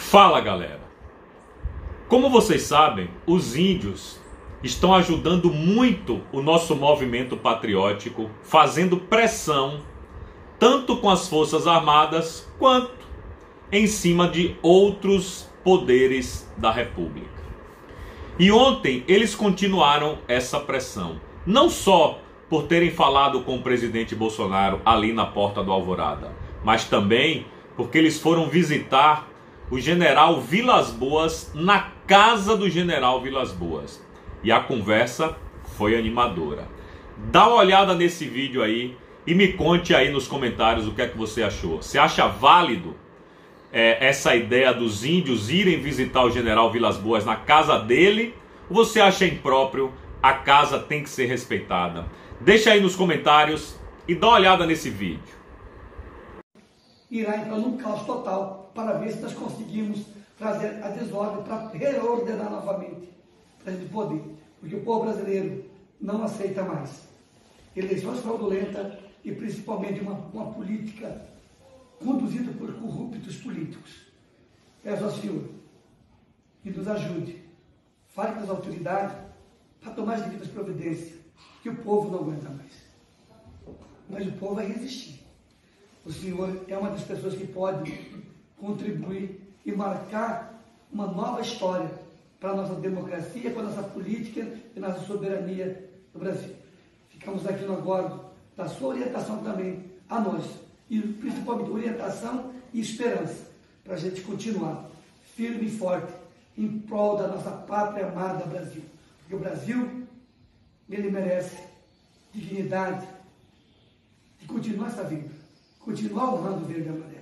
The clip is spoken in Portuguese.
Fala, galera! Como vocês sabem, os índios estão ajudando muito o nosso movimento patriótico, fazendo pressão tanto com as Forças Armadas quanto em cima de outros poderes da República. E ontem eles continuaram essa pressão, não só por terem falado com o presidente Bolsonaro ali na porta do Alvorada, mas também porque eles foram visitar o general Vilas Boas na casa do general Vilas Boas. E a conversa foi animadora. Dá uma olhada nesse vídeo aí e me conte aí nos comentários o que é que você achou. Você acha válido essa ideia dos índios irem visitar o general Vilas Boas na casa dele? Ou você acha impróprio? A casa tem que ser respeitada? Deixa aí nos comentários e dá uma olhada nesse vídeo. Irá entrar num caos total para ver se nós conseguimos trazer a desordem para reordenar novamente para de poder, porque o povo brasileiro não aceita mais eleições fraudulentas e principalmente uma política conduzida por corruptos políticos. Peço ao Senhor que nos ajude, fale com as autoridades para tomar as devidas providências, que o povo não aguenta mais. Mas o povo vai resistir. O Senhor é uma das pessoas que pode contribuir e marcar uma nova história para a nossa democracia, para a nossa política e nossa soberania do Brasil. Ficamos aqui no aguardo da sua orientação também a nós, e principalmente orientação e esperança, para a gente continuar firme e forte em prol da nossa pátria amada Brasil. Porque o Brasil, ele merece dignidade de continuar essa vida, continuar honrando o verde e amarelo.